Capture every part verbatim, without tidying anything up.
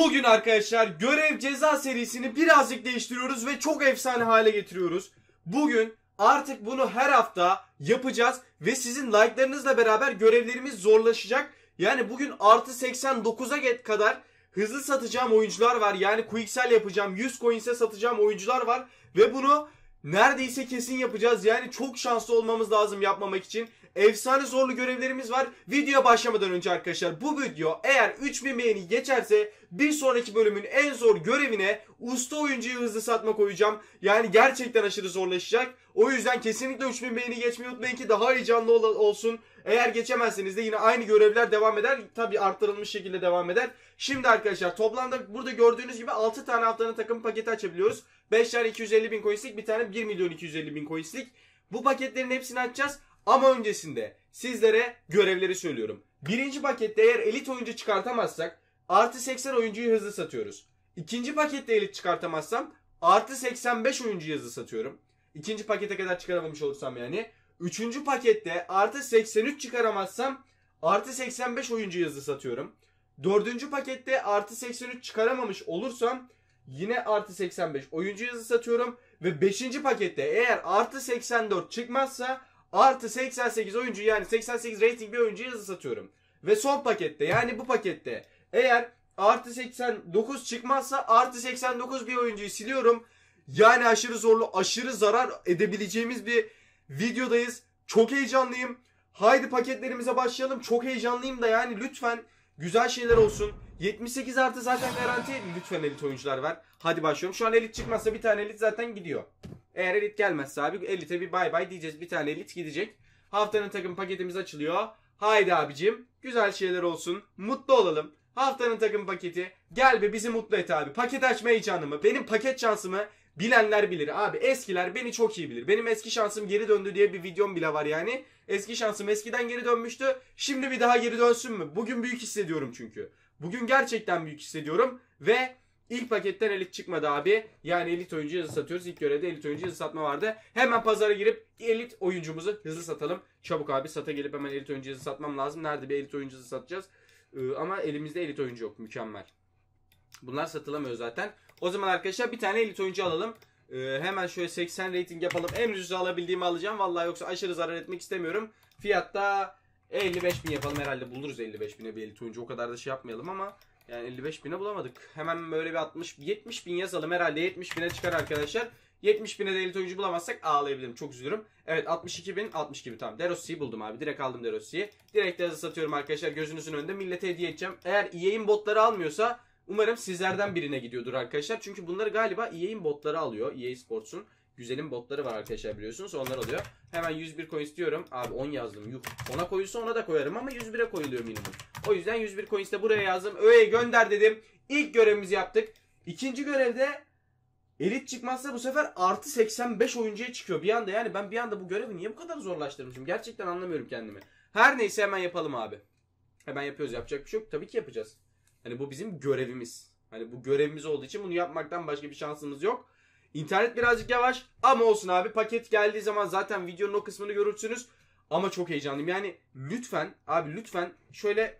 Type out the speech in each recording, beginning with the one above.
Bugün arkadaşlar görev ceza serisini birazcık değiştiriyoruz ve çok efsane hale getiriyoruz. Bugün artık bunu her hafta yapacağız ve sizin like'larınızla beraber görevlerimiz zorlaşacak. Yani bugün artı seksen dokuza kadar hızlı satacağım oyuncular var. Yani quicksell yapacağım, yüz coins'e satacağım oyuncular var ve bunu neredeyse kesin yapacağız. Yani çok şanslı olmamız lazım yapmamak için. Efsane zorlu görevlerimiz var. Videoya başlamadan önce arkadaşlar, bu video eğer üç bin beğeni geçerse bir sonraki bölümün en zor görevine usta oyuncuyu hızlı satma koyacağım. Yani gerçekten aşırı zorlaşacak. O yüzden kesinlikle üç bin beğeni geçmeyi unutmayın ki daha heyecanlı ol olsun. Eğer geçemezseniz de yine aynı görevler devam eder. Tabi arttırılmış şekilde devam eder. Şimdi arkadaşlar toplamda burada gördüğünüz gibi altı tane haftanın takım paketi açabiliyoruz. beş tane iki yüz elli bin coinslik, bir tane bir milyon iki yüz elli bin coinslik. Bu paketlerin hepsini açacağız. Ama öncesinde sizlere görevleri söylüyorum. Birinci pakette eğer elit oyuncu çıkartamazsak artı seksen oyuncuyu hızlı satıyoruz. İkinci pakette elit çıkartamazsam artı seksen beş oyuncuyu hızlı satıyorum. İkinci pakete kadar çıkaramamış olursam yani. Üçüncü pakette artı seksen üç çıkaramazsam artı seksen beş oyuncuyu hızlı satıyorum. Dördüncü pakette artı seksen üç çıkaramamış olursam yine artı seksen beş oyuncuyu hızlı satıyorum. Ve beşinci pakette eğer artı seksen dört çıkmazsa artı seksen sekiz oyuncu, yani seksen sekiz rating bir oyuncuyu hızlı satıyorum. Ve son pakette, yani bu pakette eğer artı seksen dokuz çıkmazsa artı seksen dokuz bir oyuncuyu siliyorum. Yani aşırı zorlu, aşırı zarar edebileceğimiz bir videodayız. Çok heyecanlıyım. Haydi paketlerimize başlayalım. Çok heyecanlıyım da yani lütfen güzel şeyler olsun. yetmiş sekiz artı zaten garanti. Lütfen elit oyuncular ver. Hadi başlıyorum. Şu an elit çıkmazsa bir tane elit zaten gidiyor. Eğer elit gelmezse abi elite bir bay bay diyeceğiz. Bir tane elit gidecek. Haftanın takım paketimiz açılıyor. Haydi abicim. Güzel şeyler olsun. Mutlu olalım. Haftanın takım paketi. Gel be bizi mutlu et abi. Paket açma heyecanımı, benim paket şansımı bilenler bilir. Abi eskiler beni çok iyi bilir. Benim eski şansım geri döndü diye bir videom bile var yani. Eski şansım eskiden geri dönmüştü. Şimdi bir daha geri dönsün mü? Bugün büyük hissediyorum çünkü. Bugün gerçekten büyük hissediyorum. Ve ilk paketten elit çıkmadı abi. Yani elit oyuncu hızlı satıyoruz. İlk görevde elit oyuncu hızlı satma vardı. Hemen pazara girip elit oyuncumuzu hızlı satalım. Çabuk abi, sata gelip hemen elit oyuncu hızlı satmam lazım. Nerede bir elit oyuncu hızlı satacağız? Ee, ama elimizde elit oyuncu yok. Mükemmel. Bunlar satılamıyor zaten. O zaman arkadaşlar bir tane elit oyuncu alalım. Ee, hemen şöyle seksen rating yapalım. En ucuz alabildiğimi alacağım. Vallahi yoksa aşırı zarar etmek istemiyorum. Fiyatta elli beş bin yapalım. Herhalde buluruz elli beş bine bir elit oyuncu. O kadar da şey yapmayalım ama yani elli beş bine bulamadık. Hemen böyle bir altmış yetmiş bin yazalım. Herhalde yetmiş bine çıkar arkadaşlar. yetmiş bine de elit oyuncu bulamazsak ağlayabilirim. Çok üzülürüm. Evet, altmış iki bin altmış gibi, tamam. De Rossi'yi buldum abi. Direkt aldım De Rossi'yi. Direkt de hızlı satıyorum arkadaşlar. Gözünüzün önünde millete hediye edeceğim. Eğer E A'in botları almıyorsa umarım sizlerden birine gidiyordur arkadaşlar. Çünkü bunları galiba E A'in botları alıyor. E A Sports'un güzelim botları var arkadaşlar, biliyorsunuz. Onlar alıyor. Hemen yüz bir coin istiyorum. Abi on yazdım. Yuh. ona koyulsa ona da koyarım ama yüz bire koyuluyor minimum. O yüzden yüz bir coins de buraya yazdım. Öyle gönder dedim. İlk görevimizi yaptık. İkinci görevde elit çıkmazsa bu sefer artı seksen beş oyuncuya çıkıyor bir anda. Yani ben bir anda bu görevi niye bu kadar zorlaştırmışım? Gerçekten anlamıyorum kendimi. Her neyse hemen yapalım abi. Hemen yapıyoruz. Yapacak bir şey yok. Tabii ki yapacağız. Hani bu bizim görevimiz. Hani bu görevimiz olduğu için bunu yapmaktan başka bir şansımız yok. İnternet birazcık yavaş ama olsun abi. Paket geldiği zaman zaten videonun o kısmını görürsünüz. Ama çok heyecanlıyım. Yani lütfen abi, lütfen şöyle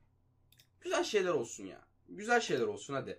güzel şeyler olsun ya. Güzel şeyler olsun hadi.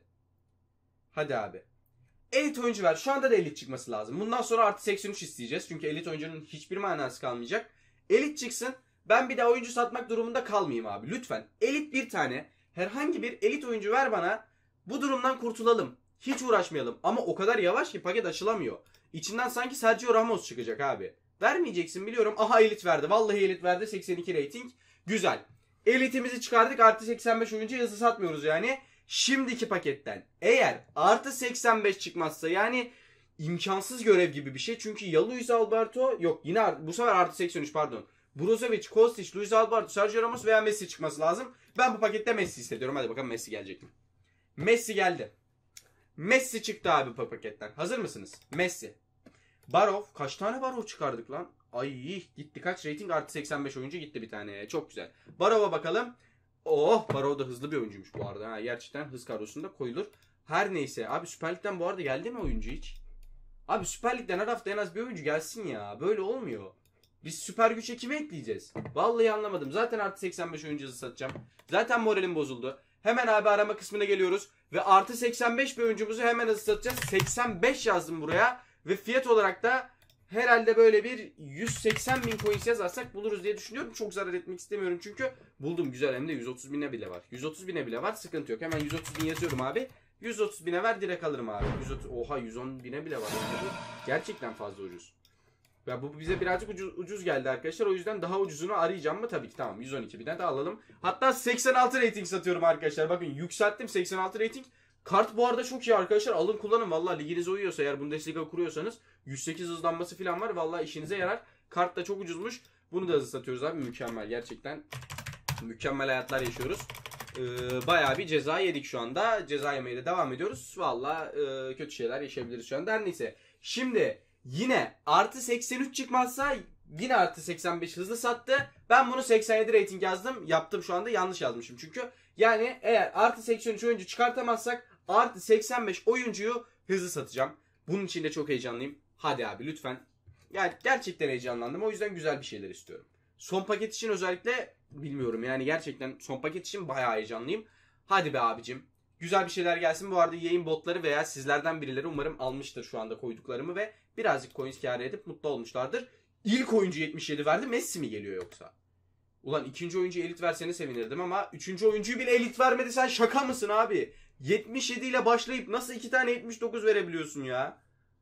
Hadi abi. Elit oyuncu ver. Şu anda da elit çıkması lazım. Bundan sonra artı seksen üç isteyeceğiz. Çünkü elit oyuncunun hiçbir manası kalmayacak. Elit çıksın. Ben bir daha oyuncu satmak durumunda kalmayayım abi. Lütfen. Elit bir tane. Herhangi bir elit oyuncu ver bana. Bu durumdan kurtulalım. Hiç uğraşmayalım. Ama o kadar yavaş ki paket açılamıyor. İçinden sanki Sergio Ramos çıkacak abi. Vermeyeceksin biliyorum. Aha elit verdi. Vallahi elit verdi. seksen iki rating. Güzel. Elitimizi çıkardık. Artı seksen beş oyuncu hızlı satmıyoruz yani. Şimdiki paketten eğer artı seksen beş çıkmazsa, yani imkansız görev gibi bir şey. Çünkü ya Luis Alberto, yok yine bu sefer artı seksen üç pardon. Brozovic, Kostic, Luis Alberto, Sergio Ramos veya Messi çıkması lazım. Ben bu pakette Messi hissediyorum. Hadi bakalım Messi gelecek mi? Messi geldi. Messi çıktı abi bu paketten. Hazır mısınız? Messi. Barov. Kaç tane Barov çıkardık lan? Ay gitti, kaç rating? Artı seksen beş oyuncu gitti bir tane. Çok güzel. Barov'a bakalım. Oh, Barov da hızlı bir oyuncuymuş bu arada. Ha, gerçekten hız kadrosunda koyulur. Her neyse. Abi Süper Lig'den bu arada geldi mi oyuncu hiç? Abi Süper Lig'den her hafta en az bir oyuncu gelsin ya. Böyle olmuyor. Biz süper güçe kime ekleyeceğiz? Vallahi anlamadım. Zaten artı seksen beş oyuncu hızlı satacağım. Zaten moralim bozuldu. Hemen abi arama kısmına geliyoruz. Ve artı seksen beş bir oyuncumuzu hemen hızlı satacağız. seksen beş yazdım buraya. Ve fiyat olarak da herhalde böyle bir yüz seksen bin coin yazarsak buluruz diye düşünüyorum. Çok zarar etmek istemiyorum çünkü buldum güzel, hem de yüz otuz bine bile var. yüz otuz bine bile var, sıkıntı yok. Hemen yüz otuz bin yazıyorum abi. yüz otuz bine ver, direkt alırım abi. yüz otuz, oha yüz on bine bile var. Gerçekten fazla ucuz. Ya bu bize birazcık ucuz, ucuz geldi arkadaşlar. O yüzden daha ucuzunu arayacağım mı? Tabii ki, tamam. yüz on iki bine de alalım. Hatta seksen altı rating satıyorum arkadaşlar. Bakın yükselttim, seksen altı rating. Kart bu arada çok iyi arkadaşlar. Alın kullanın. Vallahi liginize uyuyorsa, eğer Bundesliga kuruyorsanız yüz sekiz hızlanması falan var. Vallahi işinize yarar. Kart da çok ucuzmuş. Bunu da hızlı satıyoruz abi. Mükemmel. Gerçekten mükemmel hayatlar yaşıyoruz. Ee, bayağı bir ceza yedik şu anda. Ceza yemeye de devam ediyoruz. Vallahi e, kötü şeyler yaşayabiliriz şu anda. Her neyse. Şimdi yine artı seksen üç çıkmazsa yine artı seksen beş hızlı sattı. Ben bunu seksen yedi rating yazdım. Yaptım şu anda, yanlış yazmışım çünkü. Yani eğer artı seksen üç oyuncu çıkartamazsak artı seksen beş oyuncuyu hızlı satacağım. Bunun için de çok heyecanlıyım. Hadi abi lütfen. Yani gerçekten heyecanlandım. O yüzden güzel bir şeyler istiyorum. Son paket için özellikle bilmiyorum. Yani gerçekten son paket için bayağı heyecanlıyım. Hadi be abicim. Güzel bir şeyler gelsin. Bu arada yayın botları veya sizlerden birileri umarım almıştır şu anda koyduklarımı ve birazcık coins kâr edip mutlu olmuşlardır. İlk oyuncu yetmiş yedi verdi. Messi mi geliyor yoksa? Ulan ikinci oyuncu elit verseni sevinirdim ama üçüncü oyuncuyu bile elit vermedi. Sen şaka mısın abi? yetmiş yedi ile başlayıp nasıl iki tane yetmiş dokuz verebiliyorsun ya?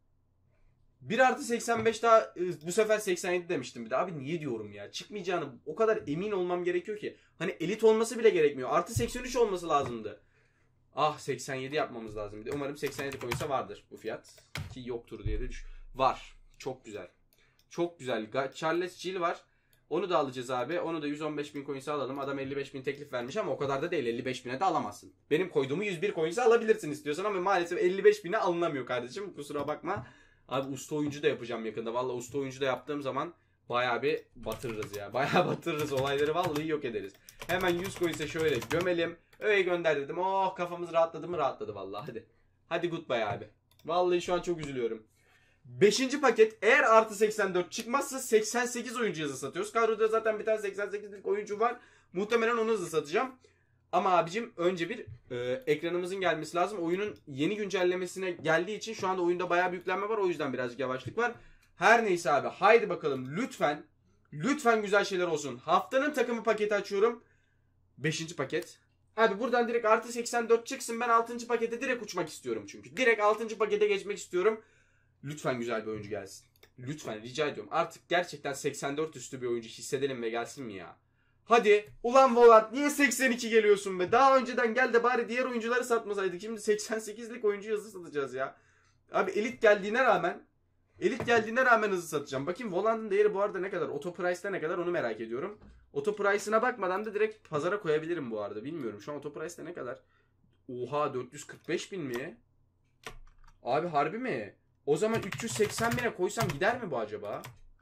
bir artı seksen beş daha, bu sefer seksen yedi demiştim bir de. Abi niye diyorum ya? Çıkmayacağını o kadar emin olmam gerekiyor ki. Hani elit olması bile gerekmiyor. Artı seksen üç olması lazımdı. Ah, seksen yedi yapmamız lazım. Bir de umarım seksen yedi koysa vardır bu fiyat. Ki yoktur diye de düş. Var. Çok güzel. Çok güzel. Charles Gil var. Onu da alacağız abi. Onu da yüz on beş bin coins'e alalım. Adam elli beş bin teklif vermiş ama o kadar da değil. elli beş bine de alamazsın. Benim koyduğumu yüz bir coins'e alabilirsin istiyorsan ama maalesef elli beş bine alınamıyor kardeşim. Kusura bakma. Abi usta oyuncu da yapacağım yakında. Vallahi usta oyuncu da yaptığım zaman bayağı bir batırırız ya. Bayağı batırırız. Olayları vallahi yok ederiz. Hemen yüz coins'e şöyle gömelim. Öyle gönder dedim. Oh, kafamız rahatladı mı? Rahatladı vallahi. Hadi. Hadi goodbye abi. Vallahi şu an çok üzülüyorum. beşinci paket eğer artı seksen dört çıkmazsa seksen sekiz oyuncu hızlı satıyoruz. Kadroda zaten bir tane seksen sekizlik oyuncu var. Muhtemelen onu hızlı satacağım. Ama abicim önce bir e, ekranımızın gelmesi lazım. Oyunun yeni güncellemesine geldiği için şu anda oyunda bayağı bir yüklenme var. O yüzden birazcık yavaşlık var. Her neyse abi, haydi bakalım lütfen. Lütfen güzel şeyler olsun. Haftanın takımı paketi açıyorum. beşinci paket. Abi buradan direkt artı seksen dört çıksın. Ben altıncı pakete direkt uçmak istiyorum çünkü. Direkt altıncı pakete geçmek istiyorum. Lütfen güzel bir oyuncu gelsin. Lütfen rica ediyorum. Artık gerçekten seksen dört üstü bir oyuncu hissedelim ve gelsin mi ya? Hadi. Ulan Volant niye seksen iki geliyorsun be? Daha önceden gel de bari diğer oyuncuları satmasaydık. Şimdi seksen sekizlik oyuncuyu hızlı satacağız ya. Abi elit geldiğine rağmen elit geldiğine rağmen hızlı satacağım. Bakayım Volant'ın değeri bu arada ne kadar? Auto Price'da ne kadar onu merak ediyorum. Auto Price'ına bakmadan da direkt pazara koyabilirim bu arada. Bilmiyorum şu an Auto Price'da ne kadar? Oha, dört yüz kırk beş bin mi? Abi harbi mi? O zaman üç yüz seksen bine koysam gider mi bu acaba?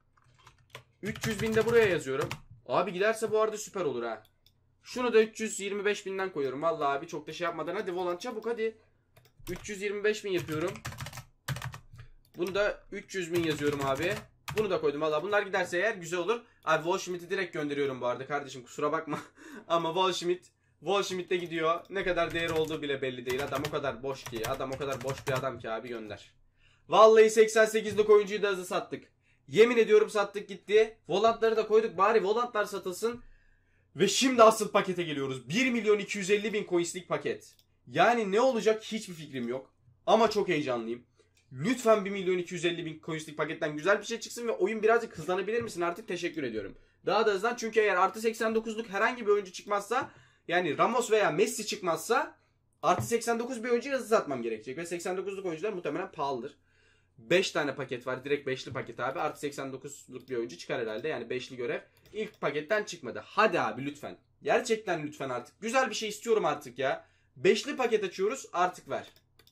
üç yüz bin de buraya yazıyorum. Abi giderse bu arada süper olur ha. Şunu da üç yüz yirmi beş binden koyuyorum. Vallahi abi çok da şey yapmadan. Hadi Volant çabuk hadi. üç yüz yirmi beş bin yapıyorum. Bunu da üç yüz bin yazıyorum abi. Bunu da koydum. Vallahi bunlar giderse eğer güzel olur. Abi Waldschmidt'i direkt gönderiyorum bu arada kardeşim. Kusura bakma. Ama Waldschmidt Waldschmidt de gidiyor. Ne kadar değeri olduğu bile belli değil. Adam o kadar boş ki. Adam o kadar boş bir adam ki abi, gönder. Vallahi seksen sekizlik oyuncuyu da hızlı sattık. Yemin ediyorum sattık gitti. Volantları da koyduk. Bari volantlar satılsın. Ve şimdi asıl pakete geliyoruz. bir milyon iki yüz elli bin coinslik paket. Yani ne olacak hiçbir fikrim yok. Ama çok heyecanlıyım. Lütfen bir milyon iki yüz elli bin coinslik paketten güzel bir şey çıksın ve oyun birazcık hızlanabilir misin artık? Teşekkür ediyorum. Daha da hızlan çünkü eğer artı seksen dokuzluk herhangi bir oyuncu çıkmazsa, yani Ramos veya Messi çıkmazsa artı seksen dokuz bir oyuncuyu hızlı satmam gerekecek. Ve seksen dokuzluk oyuncular muhtemelen pahalıdır. beş tane paket var. Direkt beşli paket abi. Artı seksen dokuzluk bir oyuncu çıkar herhalde. Yani beşli görev. İlk paketten çıkmadı. Hadi abi lütfen. Gerçekten lütfen artık. Güzel bir şey istiyorum artık ya. beşli paket açıyoruz. Artık ver.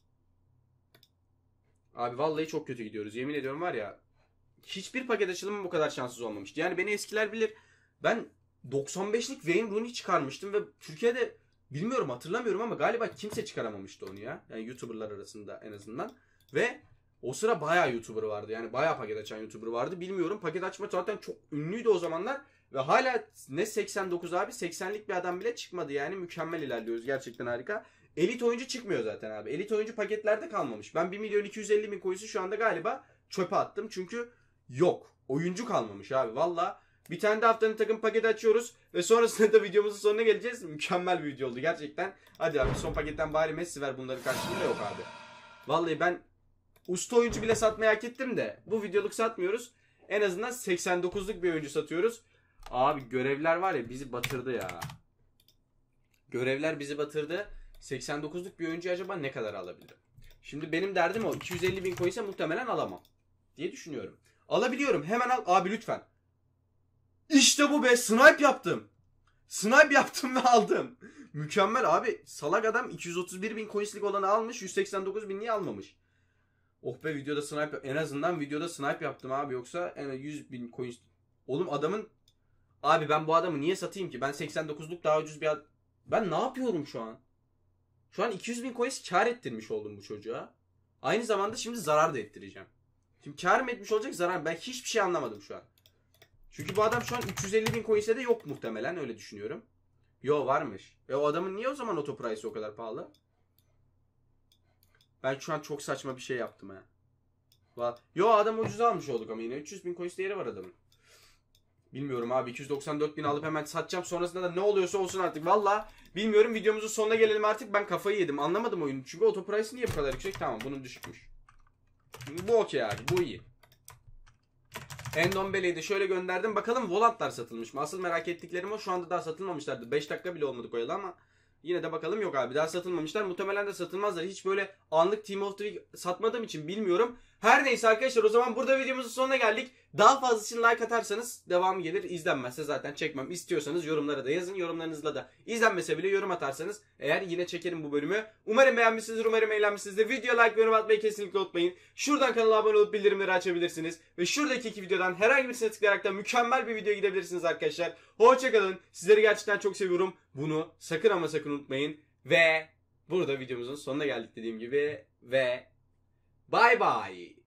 Abi vallahi çok kötü gidiyoruz. Yemin ediyorum var ya. Hiçbir paket açılımı bu kadar şanssız olmamıştı. Yani beni eskiler bilir. Ben doksan beşlik Wayne Rooney çıkarmıştım ve Türkiye'de bilmiyorum, hatırlamıyorum ama galiba kimse çıkaramamıştı onu ya. Yani YouTuber'lar arasında en azından. Ve o sıra bayağı YouTuber vardı. Yani bayağı paket açan YouTuber vardı. Bilmiyorum. Paket açma zaten çok ünlüydü o zamanlar. Ve hala ne seksen dokuz abi seksenlik bir adam bile çıkmadı yani. Mükemmel ilerliyoruz. Gerçekten harika. Elit oyuncu çıkmıyor zaten abi. Elit oyuncu paketlerde kalmamış. Ben bir milyon iki yüz elli bin coins'i şu anda galiba çöpe attım. Çünkü yok. Oyuncu kalmamış abi. Valla bir tane de haftanın takım paketi açıyoruz. Ve sonrasında da videomuzun sonuna geleceğiz. Mükemmel bir video oldu gerçekten. Hadi abi son paketten bari Messi ver, bunların karşılığında yok abi. Vallahi ben usta oyuncu bile satmayı hak ettim de bu videoluk satmıyoruz. En azından seksen dokuzluk bir oyuncu satıyoruz. Abi görevler var ya bizi batırdı ya. Görevler bizi batırdı. seksen dokuzluk bir oyuncu acaba ne kadar alabilirim? Şimdi benim derdim o. iki yüz elli bin coins'e muhtemelen alamam diye düşünüyorum. Alabiliyorum. Hemen al. Abi lütfen. İşte bu be. Snipe yaptım. Snipe yaptım ve aldım. Mükemmel abi. Salak adam iki yüz otuz bir bin coins'lik olanı almış. yüz seksen dokuz bin niye almamış? Oh be, videoda snipe. En azından videoda snipe yaptım abi. Yoksa en yüz bin coins. Oğlum adamın. Abi ben bu adamı niye satayım ki? Ben seksen dokuzluk daha ucuz bir ad... Ben ne yapıyorum şu an? Şu an iki yüz bin coins kar ettirmiş oldum bu çocuğa. Aynı zamanda şimdi zarar da ettireceğim. Şimdi kar mı etmiş olacak, zarar mı? Ben hiçbir şey anlamadım şu an. Çünkü bu adam şu an üç yüz elli bin coins'e de yok muhtemelen, öyle düşünüyorum. Yo varmış. E o adamın niye o zaman auto price'ı o kadar pahalı? Ben şu an çok saçma bir şey yaptım ha. Yo adam ucuz almış olduk ama yine üç yüz bin coins değeri var adamın. Bilmiyorum abi, iki yüz doksan dört bin alıp hemen satacağım, sonrasında da ne oluyorsa olsun artık. Valla bilmiyorum, videomuzun sonuna gelelim artık. Ben kafayı yedim, anlamadım oyunu. Çünkü auto price niye bu kadar yüksek? Tamam, bunun düşükmüş. Bu okey abi, bu iyi. Endombele'yi de şöyle gönderdim. Bakalım Volantlar satılmış mı? Asıl merak ettiklerim o. Şu anda daha satılmamışlardı. beş dakika bile olmadı koyalı ama yine de bakalım. Yok abi, daha satılmamışlar. Muhtemelen de satılmazlar. Hiç böyle anlık Team of the Week satmadığım için bilmiyorum. Her neyse arkadaşlar, o zaman burada videomuzun sonuna geldik. Daha fazlası için like atarsanız devamı gelir. İzlenmezse zaten çekmem. İstiyorsanız yorumlara da yazın. Yorumlarınızla da izlenmese bile yorum atarsanız eğer yine çekerim bu bölümü. Umarım beğenmişsinizdir. Umarım eğlenmişsinizdir. Video like ve yorum atmayı kesinlikle unutmayın. Şuradan kanala abone olup bildirimleri açabilirsiniz. Ve şuradaki iki videodan herhangi birisine tıklayarak da mükemmel bir videoya gidebilirsiniz arkadaşlar. Hoşçakalın. Sizleri gerçekten çok seviyorum. Bunu sakın ama sakın unutmayın. Ve burada videomuzun sonuna geldik dediğim gibi. Ve bye bye.